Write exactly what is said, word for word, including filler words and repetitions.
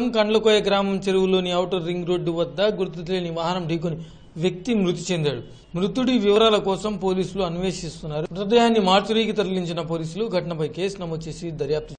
కండ్లకోయ గ్రామం చెరువులోని outer ring road వద్ద గుర్తు తెలియని వాహనం ఢీకొని వ్యక్తి మృతి చెందాడు. మృతుడి వివరాల కోసం పోలీసులు అన్వేషిస్తున్నారు. మృతదేహాన్ని మార్చురీకి తరలించిన పోలీసులు ఘటనపై కేసు నమోదు చేసి దర్యాప్తు